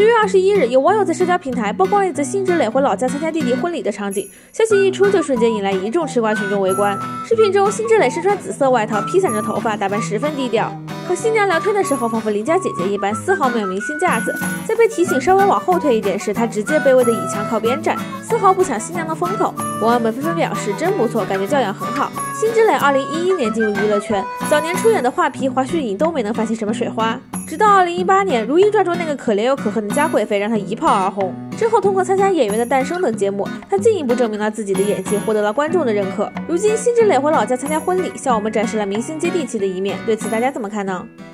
10月21日，有网友在社交平台曝光了一则辛芷蕾回老家参加弟弟婚礼的场景，消息一出就瞬间引来一众吃瓜群众围观。视频中，辛芷蕾身穿紫色外套，披散着头发，打扮十分低调。和新娘聊天的时候，仿佛邻家姐姐一般，丝毫没有明星架子。在被提醒稍微往后退一点时，她直接卑微的倚墙靠边站，丝毫不抢新娘的风头。网友们纷纷表示真不错，感觉教养很好。辛芷蕾2011年进入娱乐圈，早年出演的画皮、华胥引都没能翻起什么水花。直到2018年，《如懿传》中那个可怜又可恨的嘉贵妃让她一炮而红。之后，通过参加《演员的诞生》等节目，她进一步证明了自己的演技，获得了观众的认可。如今，辛芷蕾回老家参加婚礼，向我们展示了明星接地气的一面。对此，大家怎么看呢？